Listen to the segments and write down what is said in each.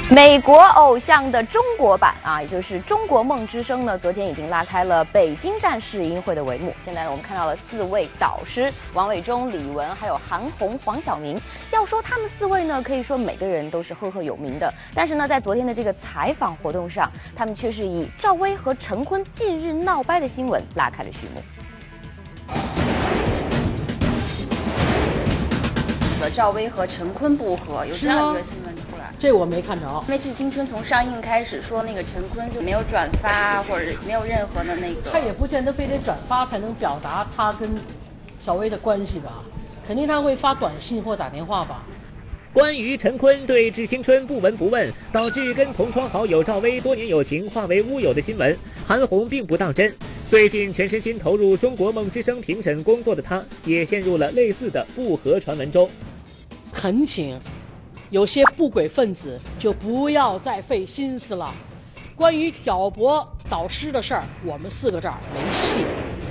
美国偶像的中国版啊，也就是《中国梦之声》呢，昨天已经拉开了北京站试映会的帷幕。现在呢，我们看到了4位导师：王伟忠、李玟，还有韩红、黄晓明。要说他们4位呢，可以说每个人都是赫赫有名的。但是呢，在昨天的这个采访活动上，他们却是以赵薇和陈坤近日闹掰的新闻拉开了序幕。赵薇和陈坤不和，有这样一个新闻出来。 这我没看着， 因为《致青春》从上映开始说那个陈坤就没有转发或者没有任何的那个， 他也不见得非得转发才能表达他跟小薇的关系吧，肯定他会发短信或打电话吧。 关于陈坤对《致青春》不闻不问，导致跟同窗好友赵薇多年友情化为乌有的新闻，韩红并不当真。最近全身心投入《中国梦之声》评审工作的她，也陷入了类似的不和传闻中。 恳请有些不轨分子就不要再费心思了。关于挑拨导师的事儿，我们4个这儿没戏。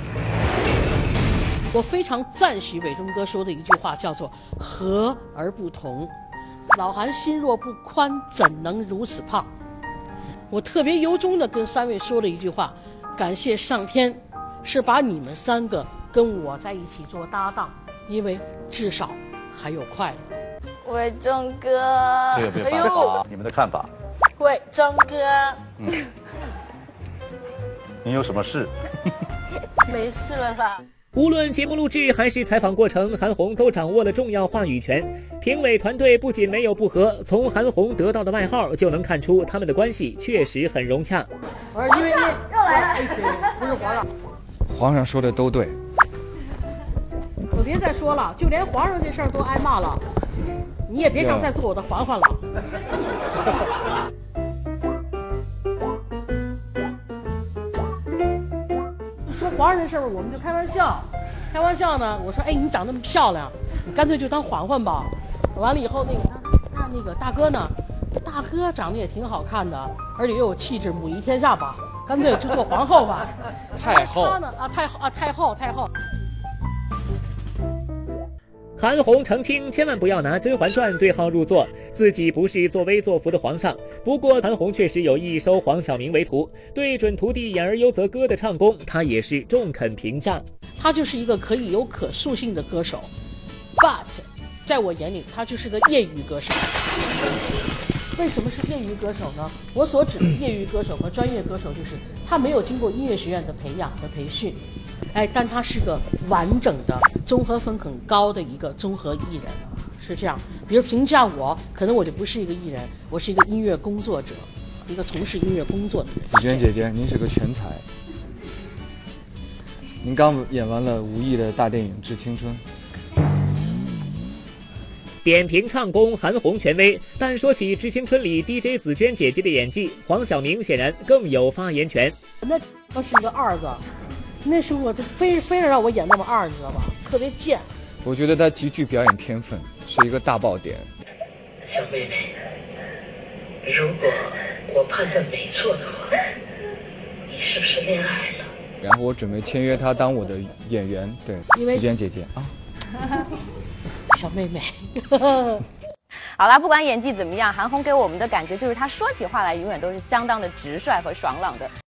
我非常赞许伟忠哥说的一句话，叫做“和而不同”。老韩心若不宽，怎能如此胖？我特别由衷地跟3位说了一句话：感谢上天，是把你们3个跟我在一起做搭档，因为至少还有快乐。 伟忠哥， 这个没有办法，你们的看法？ 伟忠哥， 你有什么事？ 没事了吧？ 无论节目录制还是采访过程，韩红都掌握了重要话语权。评委团队不仅没有不和，从韩红得到的外号就能看出他们的关系确实很融洽。 皇上又来了，不是皇上。 皇上说的都对。 可别再说了，就连皇上这事儿都挨骂了，你也别想再做我的嬛嬛了。说皇上这事儿，我们就开玩笑，开玩笑呢。我说，哎，你长那么漂亮，你干脆就当嬛嬛吧。完了以后，那个大哥呢？大哥长得也挺好看的，而且又有气质，母仪天下吧。干脆就做皇后吧。 太后他呢？太后。 韩红澄清，千万不要拿《甄嬛传》对号入座，自己不是作威作福的皇上。不过韩红确实有意收黄晓明为徒，对准徒弟演而优则歌的唱功，他也是中肯评价。 他就是一个可以有可塑性的歌手 ，but 在我眼里，他就是个业余歌手。为什么是业余歌手呢？我所指的业余歌手和专业歌手，就是他没有经过音乐学院的培养和培训。但他是个完整的、综合分很高的一个综合艺人，是这样。比如评价我，可能我就不是一个艺人，我是一个音乐工作者，一个从事音乐工作的人。 紫娟姐姐，您是个全才。您刚演完了5亿的大电影《致青春》。 点评唱功，韩红权威，但说起《致青春》里 DJ 紫娟姐姐的演技，黄晓明显然更有发言权。 那是个二子。那时候我就非得让我演那么二，你知道吧？特别贱。 我觉得他极具表演天分，是一个大爆点。 小妹妹，如果我判断没错的话，你是不是恋爱了？ 然后我准备签约他当我的演员，对，紫娟姐姐啊， 小妹妹。 好啦，不管演技怎么样，韩红给我们的感觉就是她说起话来永远都是相当的直率和爽朗的。